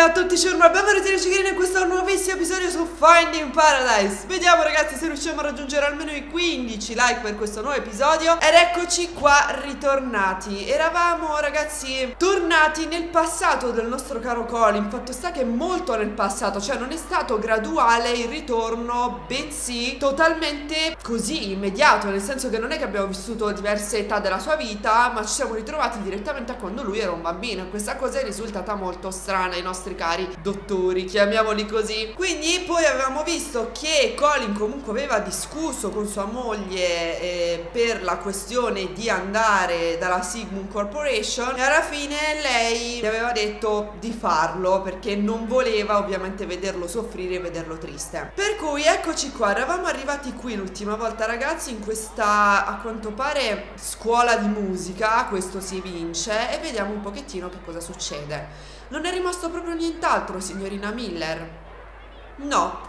a tutti, ciurma, benvenuti in questo nuovissimo episodio su Finding Paradise. Vediamo ragazzi se riusciamo a raggiungere almeno i 15 like per questo nuovo episodio. Ed eccoci qua ritornati. Eravamo ragazzi tornati nel passato del nostro caro Colin. Fatto sta che molto nel passato, cioè non è stato graduale il ritorno, bensì totalmente così immediato, nel senso che non è che abbiamo vissuto diverse età della sua vita, ma ci siamo ritrovati direttamente a quando lui era un bambino. E questa cosa è risultata molto strana ai nostri cari dottori, chiamiamoli così. Quindi poi avevamo visto che Colin comunque aveva discusso con sua moglie per la questione di andare dalla Sigmund Corporation, e alla fine lei gli aveva detto di farlo perché non voleva ovviamente vederlo soffrire e vederlo triste. Per cui eccoci qua, eravamo arrivati qui l'ultima volta ragazzi in questa, a quanto pare, scuola di musica. Questo si vince e vediamo un pochettino che cosa succede. Non è rimasto proprio nient'altro, signorina Miller? No.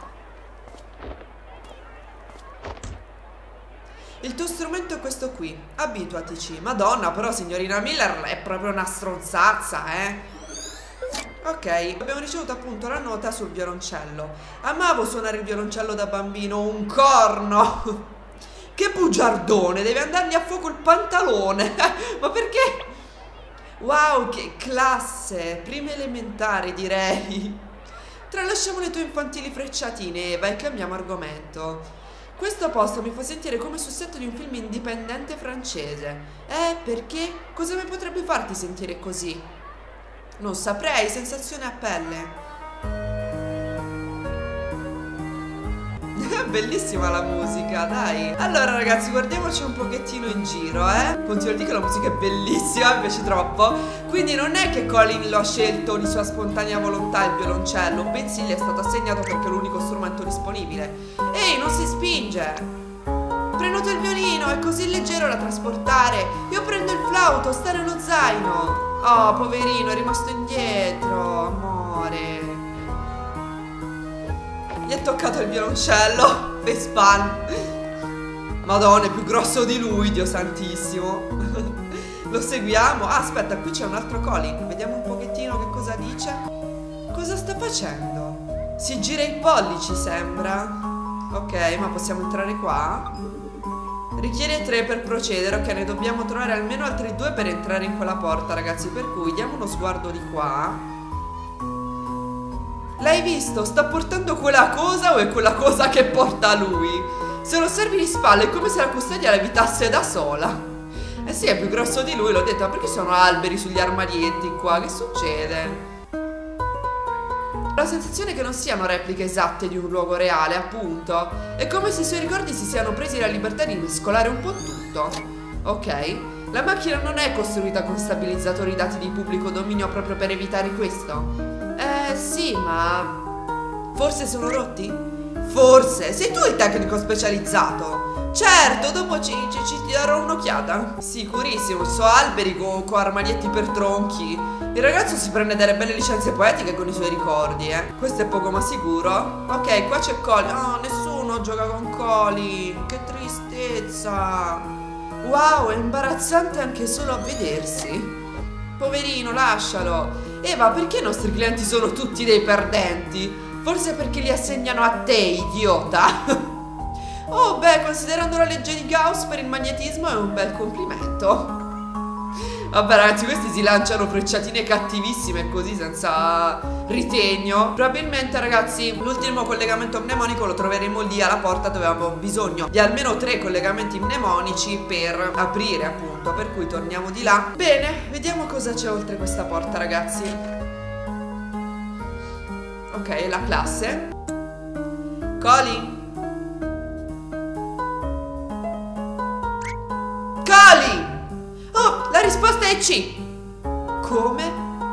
Il tuo strumento è questo qui, abituatici. Madonna, però signorina Miller è proprio una stronzazza, Ok, abbiamo ricevuto appunto la nota sul violoncello. Amavo suonare il violoncello da bambino, un corno. Che bugiardone, deve andargli a fuoco il pantalone. Ma perché? Wow, che classe, prime elementari direi. Tralasciamo le tue infantili frecciatine, Eva, e cambiamo argomento. Questo posto mi fa sentire come sul set di un film indipendente francese. Perché? Cosa mi potrebbe farti sentire così? Non saprei, sensazione a pelle. Bellissima la musica, dai. Allora ragazzi, guardiamoci un pochettino in giro, Continuo a dire che la musica è bellissima, invece troppo. Quindi non è che Colin lo ha scelto di sua spontanea volontà il violoncello, bensì gli è stato assegnato perché è l'unico strumento disponibile. Ehi, non si spinge. Prenoto il violino, è così leggero da trasportare. Io prendo il flauto, sta nello zaino. Oh, poverino, è rimasto indietro, amore. Gli è toccato il violoncello. Facepalm. Madonna, è più grosso di lui, Dio santissimo. Lo seguiamo. Ah, aspetta, qui c'è un altro Colin. Vediamo un pochettino che cosa dice. Cosa sta facendo? Si gira i pollici, sembra. Ok, ma possiamo entrare qua? Richiede 3 per procedere. Ok, ne dobbiamo trovare almeno altri 2 per entrare in quella porta, ragazzi. Per cui diamo uno sguardo di qua. L'hai visto? Sta portando quella cosa o è quella cosa che porta lui? Se lo osservi di spalle è come se la custodia levitasse da sola. Eh sì, è più grosso di lui, l'ho detto. Ma perché sono alberi sugli armadietti qua? Che succede? Ho la sensazione che non siano repliche esatte di un luogo reale, appunto. È come se i suoi ricordi si siano presi la libertà di mescolare un po' tutto. Ok, la macchina non è costruita con stabilizzatori dati di pubblico dominio proprio per evitare questo. Sì, ma forse sono rotti? Forse, sei tu il tecnico specializzato. Certo, dopo ci darò un'occhiata. Sicurissimo, so alberi con armadietti per tronchi. Il ragazzo si prende delle belle licenze poetiche con i suoi ricordi, Questo è poco ma sicuro. Ok, qua c'è Colin. Oh, nessuno gioca con Colin. Che tristezza. Wow, è imbarazzante anche solo a vedersi. Poverino, lascialo. Eva, perché i nostri clienti sono tutti dei perdenti? Forse perché li assegnano a te, idiota. Oh, beh, considerando la legge di Gauss per il magnetismo è un bel complimento. Vabbè ragazzi, questi si lanciano frecciatine cattivissime così senza ritegno. Probabilmente ragazzi l'ultimo collegamento mnemonico lo troveremo lì alla porta, dove avevamo bisogno di almeno 3 collegamenti mnemonici per aprire appunto. Per cui torniamo di là. Bene, vediamo cosa c'è oltre questa porta ragazzi. Ok, la classe. Colin. Colin! Oh, la risposta è C. Come?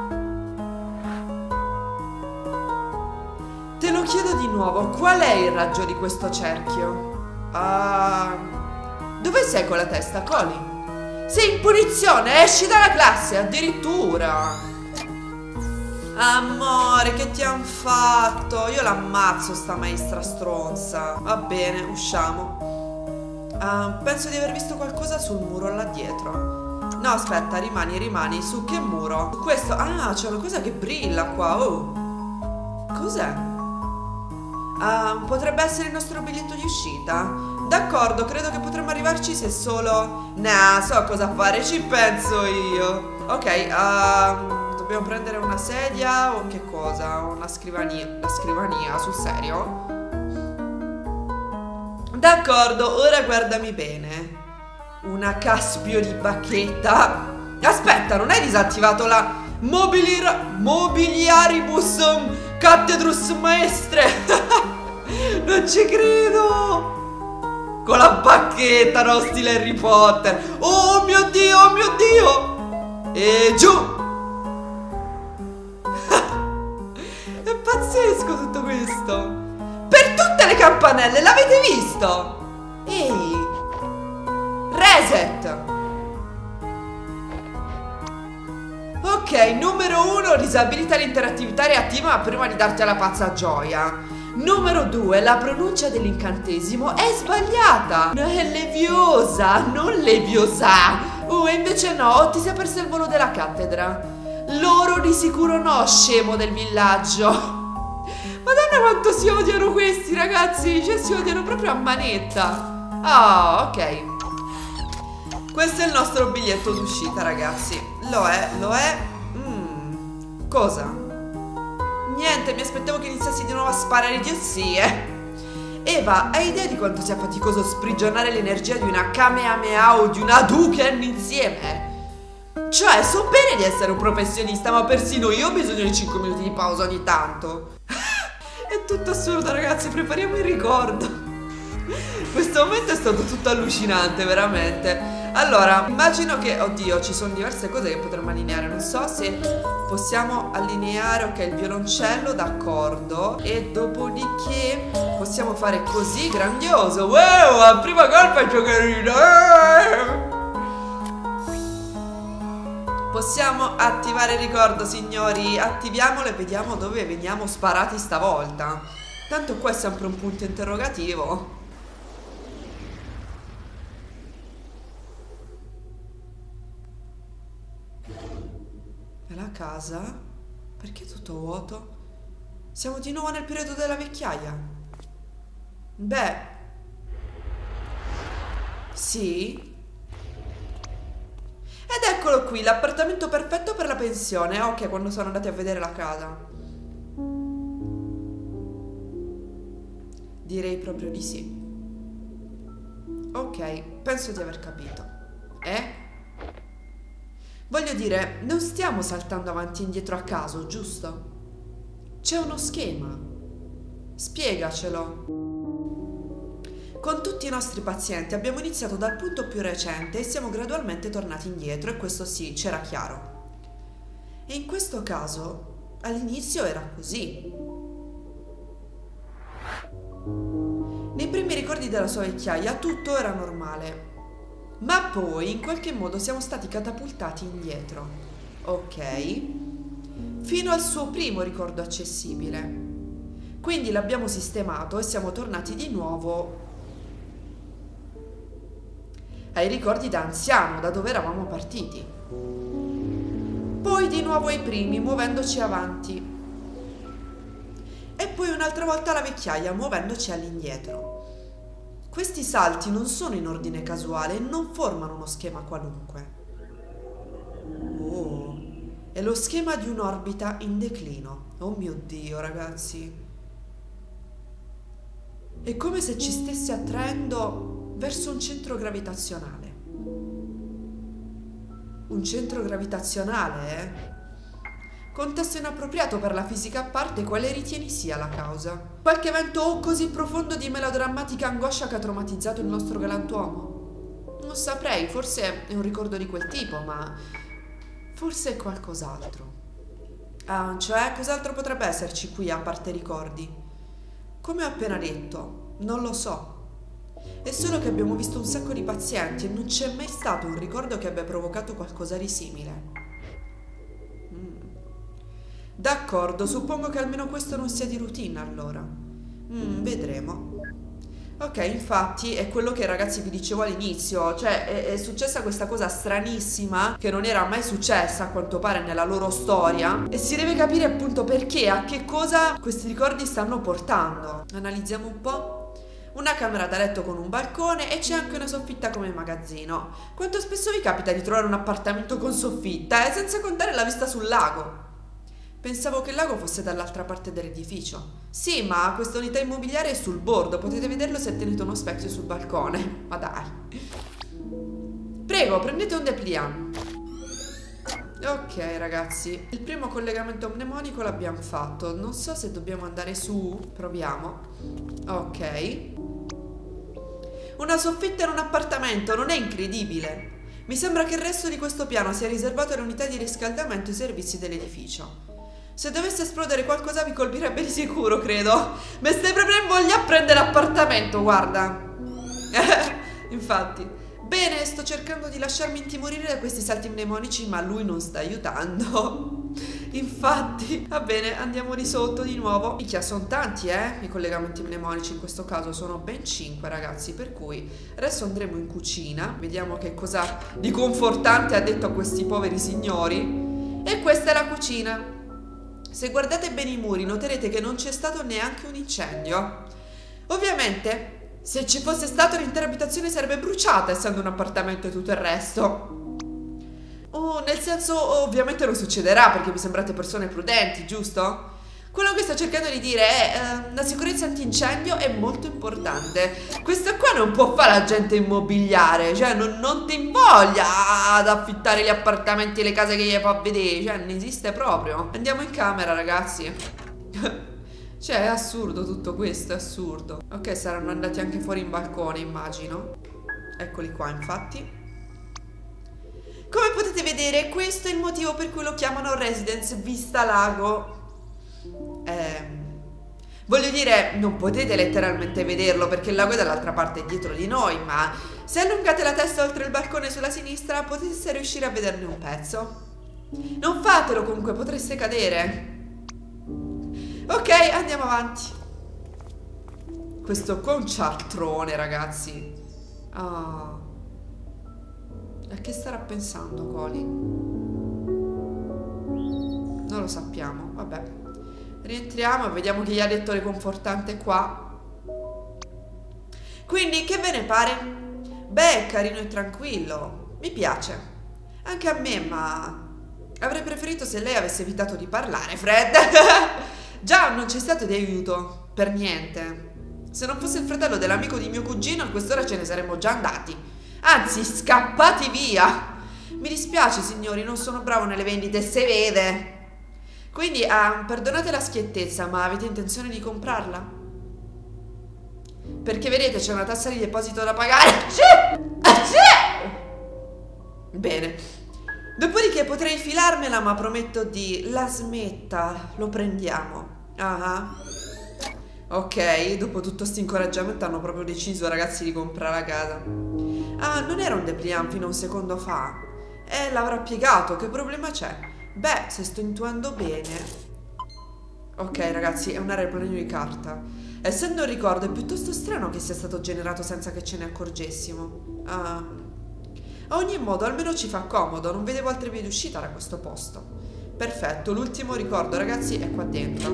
Te lo chiedo di nuovo, qual è il raggio di questo cerchio? Dove sei con la testa, Colin? Sei in punizione, esci dalla classe, addirittura. Amore, che ti han fatto? Io l'ammazzo sta maestra stronza. Va bene, usciamo. Penso di aver visto qualcosa sul muro là dietro. No, aspetta, rimani. Su che muro? Questo, c'è una cosa che brilla qua, oh. Cos'è? Ah, potrebbe essere il nostro biglietto di uscita. D'accordo, credo che potremmo arrivarci se solo... Nah, so cosa fare, ci penso io. Ok, dobbiamo prendere una sedia o che cosa? Una scrivania. La scrivania, sul serio? D'accordo, ora guardami bene. Una caspio di bacchetta. Aspetta, non hai disattivato la mobiliaribus cathedrus maestre? Non ci credo. Con la bacchetta, no, stile Harry Potter. Oh mio Dio, oh mio Dio. E giù. È pazzesco tutto questo. Per tutte le campanelle, l'avete visto? Ehi. Reset. Ok, numero 1, disabilita l'interattività reattiva ma prima di darti alla pazza gioia. Numero 2, la pronuncia dell'incantesimo è sbagliata. È leviosa, non leviosa. Invece no, ti sei perso il volo della cattedra. Loro di sicuro no, scemo del villaggio. Madonna quanto si odiano questi ragazzi. Cioè si odiano proprio a manetta. Ah, ok. Questo è il nostro biglietto d'uscita ragazzi. Lo è, lo è. Cosa? Niente, mi aspettavo che iniziassi di nuovo a sparare idiozie. Eva, hai idea di quanto sia faticoso sprigionare l'energia di una Kamehameha o di una Hadouken insieme? Cioè, so bene di essere un professionista, ma persino io ho bisogno di 5 minuti di pausa ogni tanto. È tutto assurdo ragazzi, prepariamo il ricordo. Questo momento è stato tutto allucinante, veramente. Allora, immagino che, oddio, ci sono diverse cose che potremmo allineare. Non so se possiamo allineare, ok, il violoncello, d'accordo. E dopodiché possiamo fare così, grandioso. Wow, a prima colpa il giocherino. Possiamo attivare il ricordo, signori. Attiviamolo e vediamo dove veniamo sparati stavolta. Tanto qua è sempre un punto interrogativo. La casa? Perché è tutto vuoto? Siamo di nuovo nel periodo della vecchiaia. Beh, sì. Ed eccolo qui, l'appartamento perfetto per la pensione. Ok, quando sono andati a vedere la casa. Direi proprio di sì. Ok, penso di aver capito. Voglio dire, non stiamo saltando avanti e indietro a caso, giusto? C'è uno schema. Spiegacelo. Con tutti i nostri pazienti abbiamo iniziato dal punto più recente e siamo gradualmente tornati indietro, e questo sì, c'era chiaro. E in questo caso, all'inizio era così. Nei primi ricordi della sua vecchiaia tutto era normale. Ma poi in qualche modo siamo stati catapultati indietro, ok? Fino al suo primo ricordo accessibile. Quindi l'abbiamo sistemato e siamo tornati di nuovo ai ricordi da anziano, da dove eravamo partiti. Poi di nuovo ai primi, muovendoci avanti. E poi un'altra volta alla vecchiaia, muovendoci all'indietro. Questi salti non sono in ordine casuale e non formano uno schema qualunque. Oh, è lo schema di un'orbita in declino. Oh mio Dio, ragazzi. È come se ci stesse attraendo verso un centro gravitazionale. Un centro gravitazionale, eh? Contesto inappropriato per la fisica a parte, quale ritieni sia la causa? Qualche evento così profondo di melodrammatica angoscia che ha traumatizzato il nostro galantuomo? Non saprei, forse è un ricordo di quel tipo, ma forse è qualcos'altro. Ah, cioè, cos'altro potrebbe esserci qui a parte ricordi? Come ho appena detto, non lo so. È solo che abbiamo visto un sacco di pazienti e non c'è mai stato un ricordo che abbia provocato qualcosa di simile. D'accordo, suppongo che almeno questo non sia di routine allora. Vedremo. Ok, infatti è quello che ragazzi vi dicevo all'inizio, cioè è successa questa cosa stranissima che non era mai successa a quanto pare nella loro storia e si deve capire appunto perché, a che cosa questi ricordi stanno portando. Analizziamo un po'. Una camera da letto con un balcone e c'è anche una soffitta come magazzino. Quanto spesso vi capita di trovare un appartamento con soffitta, senza contare la vista sul lago? Pensavo che il lago fosse dall'altra parte dell'edificio. Sì, ma questa unità immobiliare è sul bordo, potete vederlo se tenete uno specchio sul balcone. Ma dai. Prego, prendete un dépliant. Ok ragazzi, il primo collegamento mnemonico l'abbiamo fatto. Non so se dobbiamo andare su. Proviamo. Ok. Una soffitta in un appartamento, non è incredibile? Mi sembra che il resto di questo piano sia riservato alle unità di riscaldamento e ai servizi dell'edificio. Se dovesse esplodere qualcosa vi colpirebbe di sicuro, credo. Mi stai proprio in voglia a prendere appartamento, guarda. Infatti. Bene, sto cercando di lasciarmi intimorire da questi salti mnemonici, ma lui non sta aiutando. Infatti. Va bene, andiamo di sotto di nuovo. Minchia, sono tanti, i collegamenti mnemonici. In questo caso sono ben 5, ragazzi. Per cui adesso andremo in cucina. Vediamo che cosa di confortante ha detto a questi poveri signori. E questa è la cucina. Se guardate bene i muri noterete che non c'è stato neanche un incendio. Ovviamente, se ci fosse stato l'intera abitazione sarebbe bruciata, essendo un appartamento e tutto il resto. Nel senso, ovviamente non succederà perché mi sembrate persone prudenti, giusto? Quello che sto cercando di dire è la sicurezza antincendio è molto importante. Questo qua non può fare agente immobiliare, cioè non ti invoglia ad affittare gli appartamenti e le case che gli fa vedere, cioè non esiste proprio. Andiamo in camera ragazzi. Cioè è assurdo tutto questo, è assurdo. Ok, saranno andati anche fuori in balcone immagino. Eccoli qua infatti. Come potete vedere questo è il motivo per cui lo chiamano Residence Vista Lago. Voglio dire, non potete letteralmente vederlo perché il lago è dall'altra parte dietro di noi, ma se allungate la testa oltre il balcone sulla sinistra potete riuscire a vederne un pezzo. Non fatelo comunque, potreste cadere. Ok, andiamo avanti. Questo qua è un cialtrone, ragazzi. A che starà pensando Coli? Non lo sappiamo, vabbè. Rientriamo e vediamo chi gli ha detto le confortante qua. Quindi che ve ne pare? Beh, carino e tranquillo. Mi piace. Anche a me, ma avrei preferito se lei avesse evitato di parlare, Fred. Già, non c'è stato di aiuto. Per niente. Se non fosse il fratello dell'amico di mio cugino, a quest'ora ce ne saremmo già andati. Anzi, scappati via. Mi dispiace, signori, non sono bravo nelle vendite, se vede. Quindi, perdonate la schiettezza, ma avete intenzione di comprarla? Perché vedete, c'è una tassa di deposito da pagare. Bene. Dopodiché potrei filarmela, ma prometto di... La smetta, lo prendiamo. Ok, dopo tutto sto incoraggiamento hanno proprio deciso, ragazzi, di comprare la casa. Non era un dépliant fino a un secondo fa. L'avrà piegato, che problema c'è? Beh, se sto intuendo bene. Ok ragazzi, è un aeroplanino di carta. Essendo un ricordo è piuttosto strano che sia stato generato senza che ce ne accorgessimo. A ogni modo, almeno ci fa comodo. Non vedevo altre vie d'uscita da questo posto. Perfetto, l'ultimo ricordo ragazzi è qua dentro.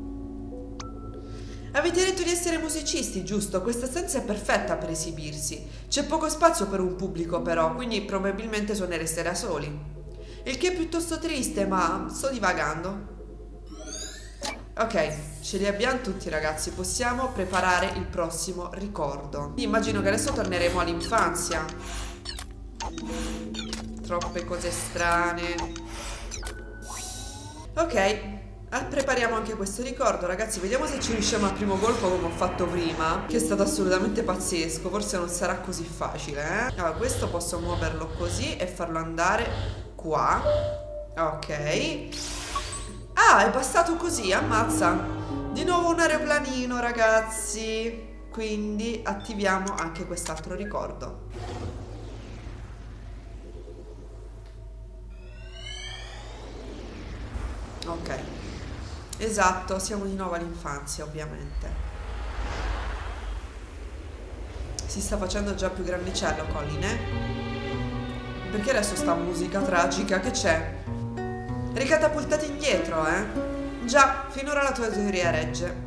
Avete detto di essere musicisti, giusto? Questa stanza è perfetta per esibirsi. C'è poco spazio per un pubblico però, quindi probabilmente suonereste da soli. Il che è piuttosto triste, ma sto divagando. Ok, ce li abbiamo tutti ragazzi, possiamo preparare il prossimo ricordo. Immagino che adesso torneremo all'infanzia. Troppe cose strane. Ok, prepariamo anche questo ricordo ragazzi. Vediamo se ci riusciamo al primo colpo come ho fatto prima, che è stato assolutamente pazzesco. Forse non sarà così facile, Allora, questo posso muoverlo così e farlo andare qua. Ok. È passato così, ammazza. Di nuovo un aeroplanino ragazzi. Quindi attiviamo anche quest'altro ricordo. Ok. Esatto, siamo di nuovo all'infanzia ovviamente. si sta facendo già più grandicello, Colin, eh? Perché adesso sta musica tragica? Che c'è? Ricatapultati indietro, eh? Già, finora la tua teoria regge.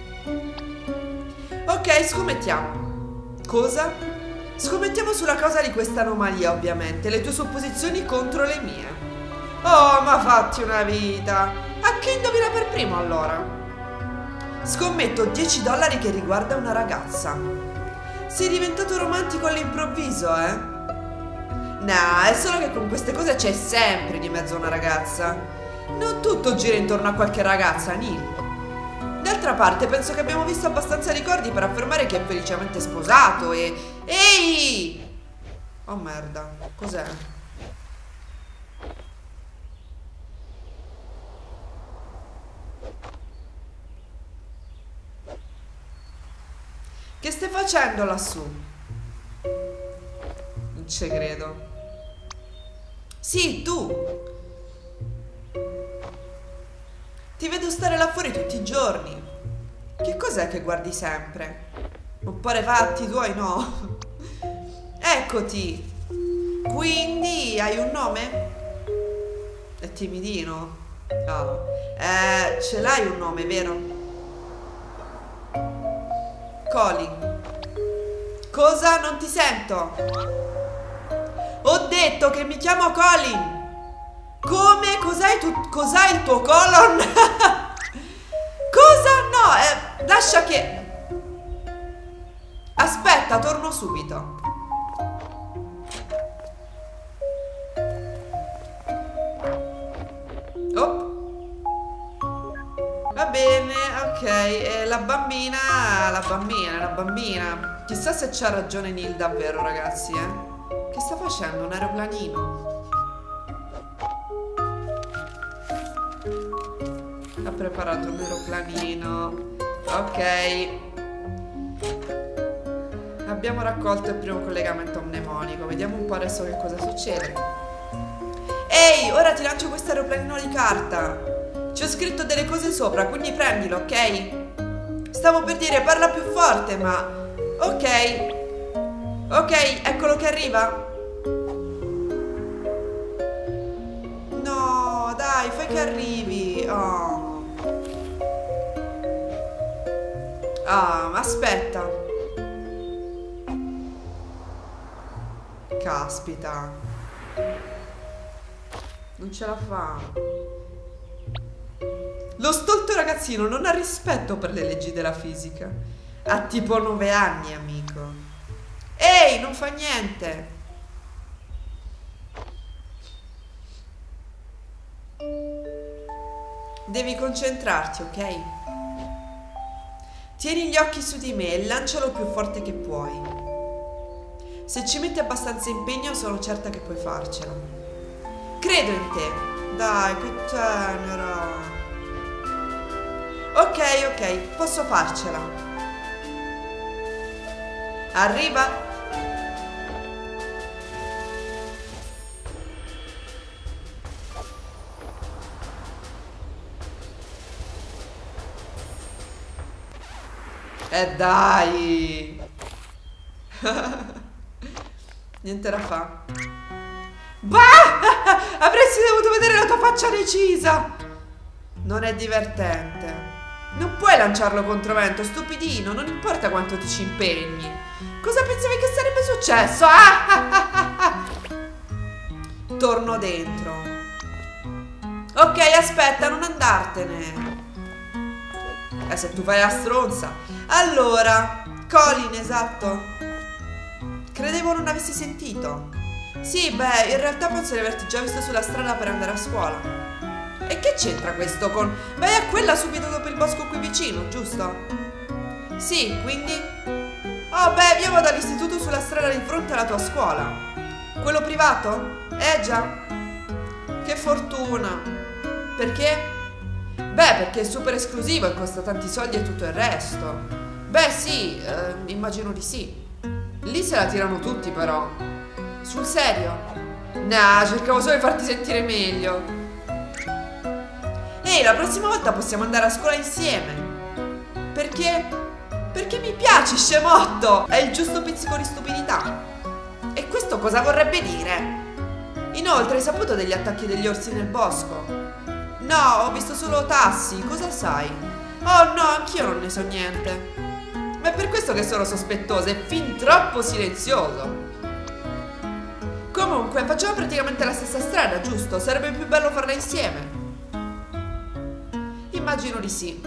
Ok, scommettiamo. Cosa? Scommettiamo sulla causa di questa anomalia, ovviamente. Le tue supposizioni contro le mie. Oh, ma fatti una vita. A chi indovina per primo, allora? Scommetto $10 che riguarda una ragazza. Sei diventato romantico all'improvviso, eh? Nah, è solo che con queste cose c'è sempre di mezzo una ragazza. Non tutto gira intorno a qualche ragazza, Neil. D'altra parte, penso che abbiamo visto abbastanza ricordi per affermare che è felicemente sposato e... Ehi! Oh merda, cos'è? Che stai facendo lassù? Non ci credo. Sì, tu! Ti vedo stare là fuori tutti i giorni. Che cos'è che guardi sempre? Un po' i fatti tuoi, no? Eccoti. Quindi hai un nome? È timidino. Oh. Ce l'hai un nome, vero? Colin. Cosa? Non ti sento. Ho detto che mi chiamo Colin. Come? Cos'hai il tuo colon? Cosa? No, lascia che... Aspetta, torno subito. Oh. Va bene, ok. La bambina. Chissà se c'ha ragione Neil davvero, ragazzi, eh. Che sta facendo? Un aeroplanino. Ha preparato un aeroplanino. Ok. Abbiamo raccolto il primo collegamento mnemonico. Vediamo un po' adesso che cosa succede. Ehi, ora ti lancio questo aeroplanino di carta. Ci ho scritto delle cose sopra, quindi prendilo, ok? Stavo per dire parla più forte, ma... Ok. Ok, eccolo che arriva. No, dai, fai che arrivi. Oh. Ah, ma aspetta. Caspita. Non ce la fa. Lo stolto ragazzino non ha rispetto per le leggi della fisica. Ha tipo 9 anni, amico. Ehi, non fa niente. Devi concentrarti, ok? Tieni gli occhi su di me e lancialo più forte che puoi. Se ci metti abbastanza impegno, sono certa che puoi farcela. Credo in te. Dai, che tenera. Ok, posso farcela. Arriva. Dai. Niente da fa. Bah! Avresti dovuto vedere la tua faccia decisa. Non è divertente. Non puoi lanciarlo contro vento, stupidino. Non importa quanto ti ci impegni. Cosa pensavi che sarebbe successo? Torno dentro. Ok, aspetta, non andartene. Se tu fai la stronza. Allora, Colin, esatto. Credevo non avessi sentito. Sì, beh, in realtà penso di averti già visto sulla strada per andare a scuola. E che c'entra questo con... Vai a quella subito dopo il bosco qui vicino, giusto? Sì, quindi... Oh, beh, io vado all'istituto sulla strada di fronte alla tua scuola. Quello privato? Già. Che fortuna. Perché? Beh, perché è super esclusivo e costa tanti soldi e tutto il resto. Beh, sì, immagino di sì. Lì se la tirano tutti, però. Sul serio? Nah, cercavo solo di farti sentire meglio. Ehi, la prossima volta possiamo andare a scuola insieme. Perché? Perché mi piaci, scemotto! È il giusto pizzico di stupidità. E questo cosa vorrebbe dire? Inoltre, hai saputo degli attacchi degli orsi nel bosco? No, ho visto solo tassi. Cosa sai? Oh no, anch'io non ne so niente. Ma è per questo che sono sospettosa. È fin troppo silenzioso. Comunque, facciamo praticamente la stessa strada, giusto? Sarebbe più bello farla insieme. Immagino di sì.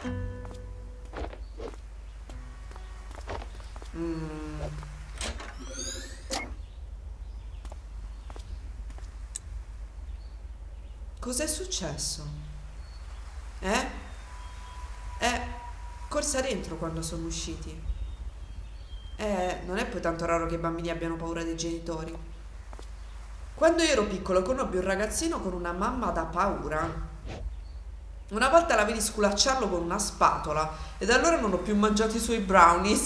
Cos'è successo? Corsa dentro quando sono usciti. Non è poi tanto raro che i bambini abbiano paura dei genitori. Quando io ero piccolo conobbi un ragazzino con una mamma da paura. Una volta la vidi sculacciarlo con una spatola e da allora non ho più mangiato i suoi brownies.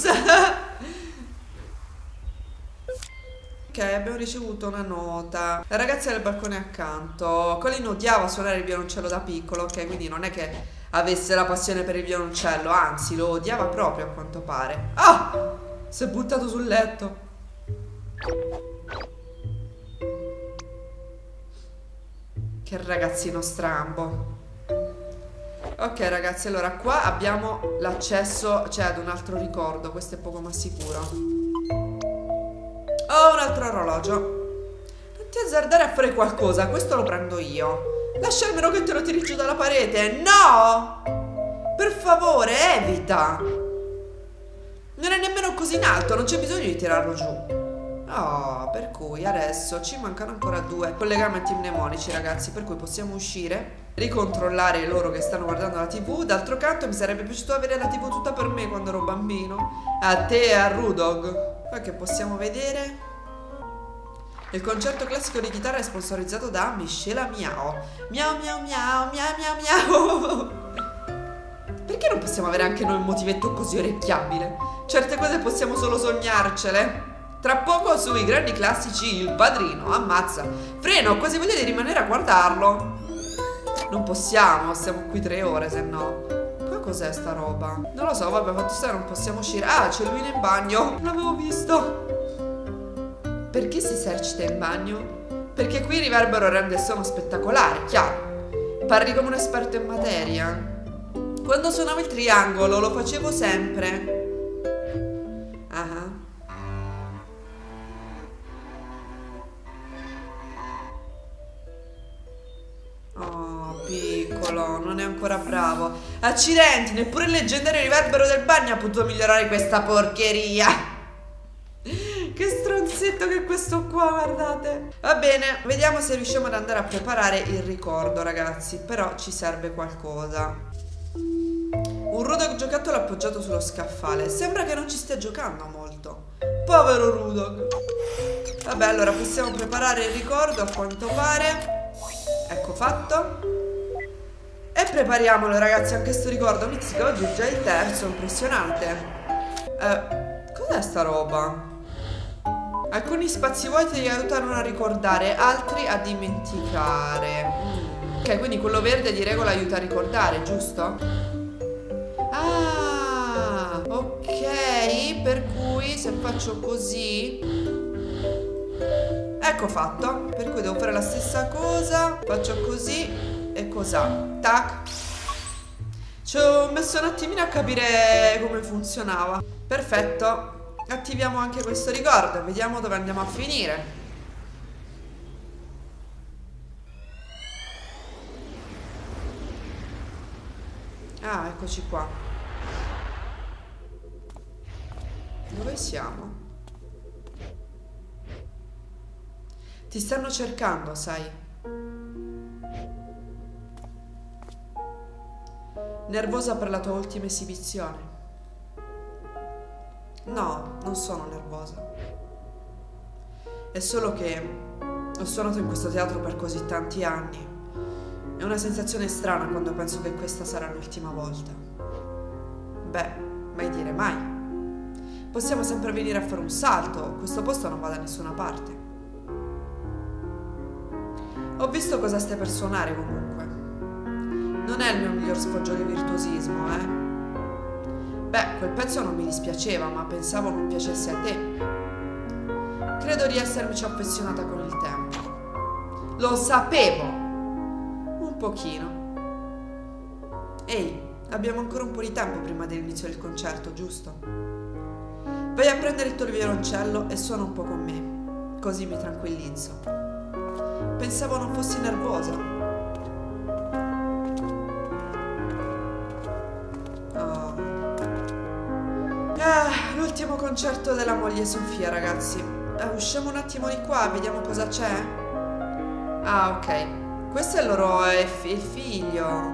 Ok, abbiamo ricevuto una nota. La ragazza del balcone accanto. Colin odiava suonare il violoncello da piccolo, ok? Quindi non è che avesse la passione per il violoncello, anzi lo odiava proprio a quanto pare. Ah! Si è buttato sul letto. Che ragazzino strambo. Ok ragazzi, allora qua abbiamo l'accesso, cioè ad un altro ricordo. Questo è poco ma sicuro. Oh, un altro orologio. Non ti azzardare a fare qualcosa, questo lo prendo io. Lascia almeno che te lo tiri giù dalla parete. No! Per favore, evita. Non è nemmeno così in alto, non c'è bisogno di tirarlo giù. Oh, per cui adesso ci mancano ancora 2 collegamenti mnemonici, ragazzi, per cui possiamo uscire, ricontrollare loro che stanno guardando la TV. D'altro canto mi sarebbe piaciuto avere la TV tutta per me quando ero bambino. A te e a Rudog. Poi che possiamo vedere? Il concerto classico di chitarra è sponsorizzato da Miscela Miao. Miao miao miao miao miao miao. Perché non possiamo avere anche noi un motivetto così orecchiabile? Certe cose possiamo solo sognarcele. Tra poco sui grandi classici Il Padrino. Ammazza. Freno, quasi voglia di rimanere a guardarlo. Non possiamo, stiamo qui 3 ore, se no. Qua cos'è sta roba? Non lo so, vabbè, fatto sta non possiamo uscire. Ah, c'è lui in bagno. Non l'avevo visto. Perché si esercita in bagno? Perché qui il riverbero rende il suono spettacolare, chiaro. Parli come un esperto in materia. Quando suonavo il triangolo lo facevo sempre. Oh, piccolo, non è ancora bravo. Accidenti, neppure il leggendario riverbero del bagno ha potuto migliorare questa porcheria. Che stronzetto che è questo qua, guardate. Va bene, vediamo se riusciamo ad andare a preparare il ricordo, ragazzi. Però ci serve qualcosa. Un Rudog giocattolo appoggiato sullo scaffale. Sembra che non ci stia giocando molto. Povero Rudog. Vabbè, allora possiamo preparare il ricordo a quanto pare. Ecco fatto. E prepariamolo, ragazzi, anche sto ricordo. Mizzica, oggi è già il terzo, impressionante. Cos'è sta roba? Alcuni spazi vuoti ti aiutano a ricordare, altri a dimenticare. Ok, quindi quello verde di regola aiuta a ricordare, giusto? Ah, ok, per cui se faccio così, ecco fatto. Per cui devo fare la stessa cosa. Faccio così e cos'ha. Tac. Ci ho messo un attimino a capire come funzionava. Perfetto. Attiviamo anche questo ricordo e vediamo dove andiamo a finire. Ah, eccoci qua. Dove siamo? Ti stanno cercando, sai. Nervosa per la tua ultima esibizione? No, non sono nervosa. È solo che ho suonato in questo teatro per così tanti anni. È una sensazione strana quando penso che questa sarà l'ultima volta. Beh, mai dire mai. Possiamo sempre venire a fare un salto. Questo posto non va da nessuna parte. Ho visto cosa stai per suonare comunque. Non è il mio miglior sfoggio di virtuosismo, Beh, quel pezzo non mi dispiaceva, ma pensavo non piacesse a te. Credo di essermici affezionata con il tempo. Lo sapevo! Un pochino. Ehi, abbiamo ancora un po' di tempo prima dell'inizio del concerto, giusto? Vai a prendere il tuo violoncello e suona un po' con me, così mi tranquillizzo. Pensavo non fossi nervosa. Oh. L'ultimo concerto della moglie Sofia, ragazzi. Usciamo un attimo di qua, vediamo cosa c'è. Ah, ok. Questo è il loro il figlio.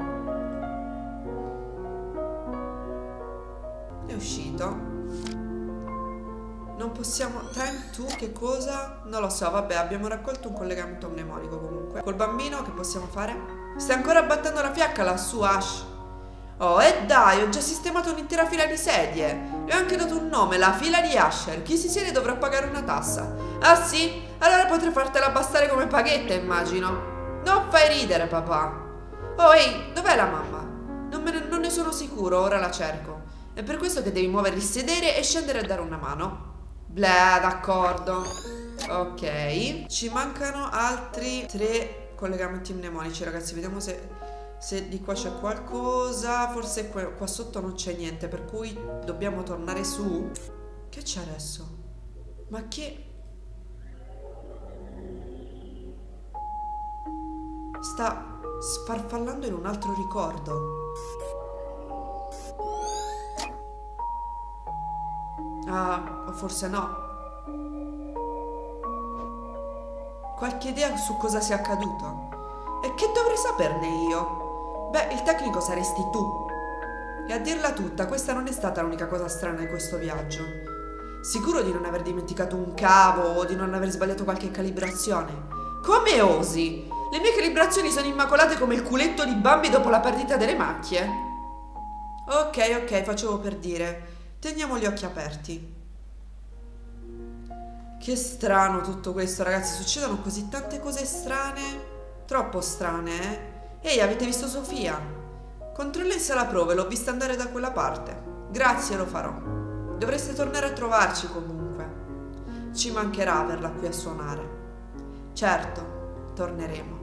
È uscito. Non possiamo... Time to che cosa? Non lo so, vabbè, abbiamo raccolto un collegamento mnemonico comunque. Col bambino che possiamo fare? Stai ancora battendo la fiacca lassù, Ash? Oh, e dai, ho già sistemato un'intera fila di sedie. E ho anche dato un nome, la fila di Asher. Chi si siede dovrà pagare una tassa. Ah sì? Allora potrei fartela bastare come paghetta, immagino. Non fai ridere, papà. Oh, ehi, dov'è la mamma? Non ne sono sicuro, ora la cerco. È per questo che devi muovere il sedere e scendere a dare una mano. Blah, d'accordo. Ok. Ci mancano altri 3 collegamenti mnemonici, ragazzi. Vediamo se di qua c'è qualcosa. Forse qua sotto non c'è niente, per cui dobbiamo tornare su. Che c'è adesso? Ma che... Sta sfarfallando in un altro ricordo. Ah, o forse no. Qualche idea su cosa sia accaduto? E che dovrei saperne io? Beh, il tecnico saresti tu. E a dirla tutta, questa non è stata l'unica cosa strana di questo viaggio. Sicuro di non aver dimenticato un cavo o di non aver sbagliato qualche calibrazione. Come osi? Le mie calibrazioni sono immacolate come il culetto di Bambi dopo la perdita delle macchie. Ok, facevo per dire. Teniamo gli occhi aperti. Che strano tutto questo, ragazzi. Succedono così tante cose strane. Troppo strane, eh? Ehi, avete visto Sofia? Controlla in sala prove, l'ho vista andare da quella parte. Grazie, lo farò. Dovreste tornare a trovarci comunque. Ci mancherà averla qui a suonare. Certo, torneremo.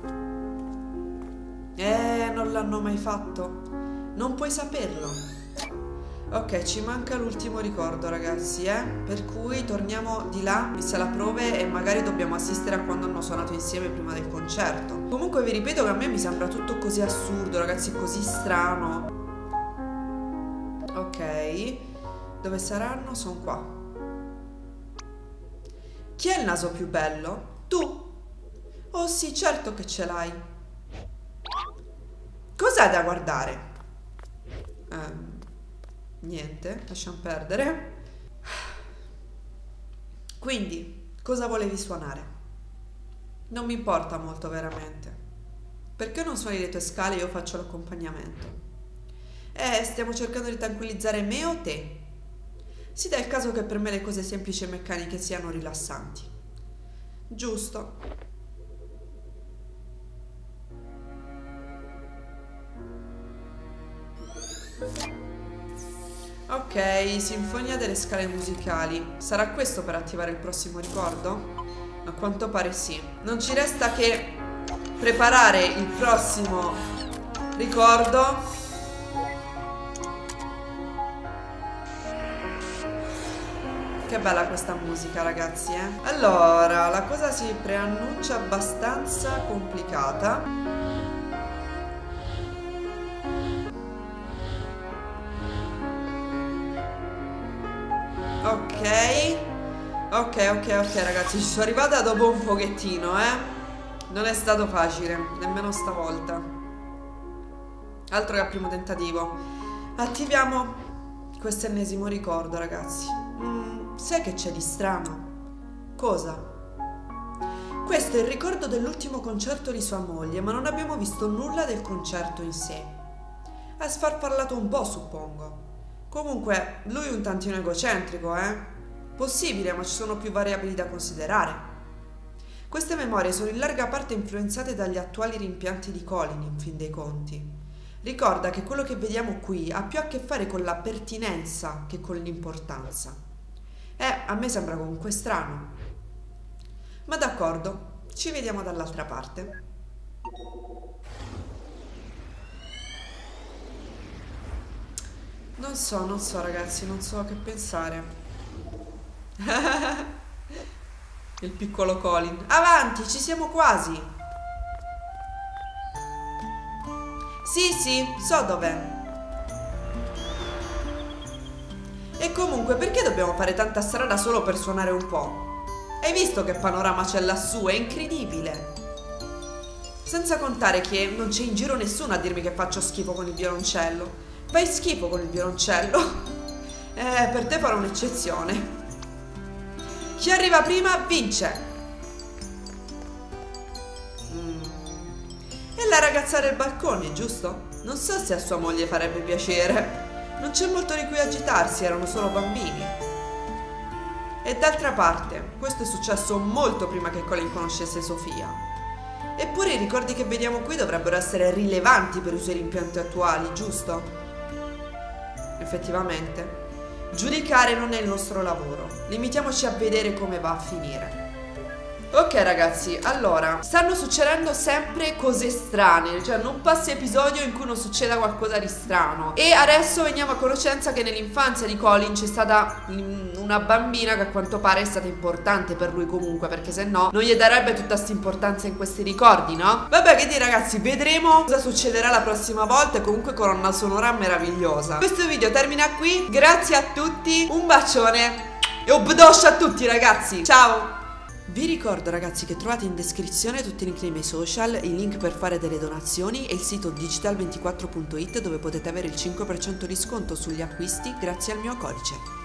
Non l'hanno mai fatto? Non puoi saperlo. Ok, ci manca l'ultimo ricordo, ragazzi, per cui torniamo di là in sala prove e magari dobbiamo assistere a quando hanno suonato insieme prima del concerto. Comunque vi ripeto che a me mi sembra tutto così assurdo, ragazzi, così strano. Ok, dove saranno? Sono qua. Chi ha il naso più bello? Tu? Oh sì, certo che ce l'hai. Cos'hai da guardare? Niente, lasciamo perdere. Quindi, cosa volevi suonare? Non mi importa molto veramente. Perché non suoni le tue scale e io faccio l'accompagnamento? Stiamo cercando di tranquillizzare me o te? Si dà il caso che per me le cose semplici e meccaniche siano rilassanti. Giusto. Ok, sinfonia delle scale musicali. Sarà questo per attivare il prossimo ricordo? A quanto pare sì. Non ci resta che preparare il prossimo ricordo. Che bella questa musica, ragazzi, eh? Allora, la cosa si preannuncia abbastanza complicata. Ok, ragazzi, ci sono arrivata dopo un pochettino, Non è stato facile, nemmeno stavolta. Altro che al primo tentativo. Attiviamo questo ennesimo ricordo, ragazzi. Sai che c'è di strano? Cosa? Questo è il ricordo dell'ultimo concerto di sua moglie, ma non abbiamo visto nulla del concerto in sé. Ha sfarfallato un po', suppongo. Comunque, lui è un tantino egocentrico, Possibile, ma ci sono più variabili da considerare. Queste memorie sono in larga parte influenzate dagli attuali rimpianti di Colin, in fin dei conti. Ricorda che quello che vediamo qui ha più a che fare con la pertinenza che con l'importanza. A me sembra comunque strano. Ma d'accordo, ci vediamo dall'altra parte. Non so ragazzi, non so che pensare. Il piccolo Colin. Avanti, ci siamo quasi. Sì, so dov'è. E comunque, perché dobbiamo fare tanta strada solo per suonare un po'? Hai visto che panorama c'è lassù? È incredibile. Senza contare che non c'è in giro nessuno a dirmi che faccio schifo con il violoncello. Fai schifo con il violoncello? Per te farò un'eccezione. Chi arriva prima vince. È la ragazza del balcone, giusto? Non so se a sua moglie farebbe piacere. Non c'è molto di cui agitarsi, erano solo bambini. E d'altra parte, questo è successo molto prima che Colin conoscesse Sofia. Eppure i ricordi che vediamo qui dovrebbero essere rilevanti per i suoi rimpianti attuali, giusto? Effettivamente, giudicare non è il nostro lavoro. Limitiamoci a vedere come va a finire. Ok ragazzi, allora, stanno succedendo sempre cose strane, cioè non passa episodio in cui non succeda qualcosa di strano. E adesso veniamo a conoscenza che nell'infanzia di Colin c'è stata una bambina che a quanto pare è stata importante per lui comunque, perché se no non gli darebbe tutta questa importanza in questi ricordi, no? Vabbè, che dire ragazzi, vedremo cosa succederà la prossima volta. E comunque colonna sonora meravigliosa. Questo video termina qui, grazie a tutti, un bacione e un bdoscio a tutti ragazzi, ciao! Vi ricordo ragazzi che trovate in descrizione tutti i link dei miei social, il link per fare delle donazioni e il sito digital24.it dove potete avere il 5% di sconto sugli acquisti grazie al mio codice.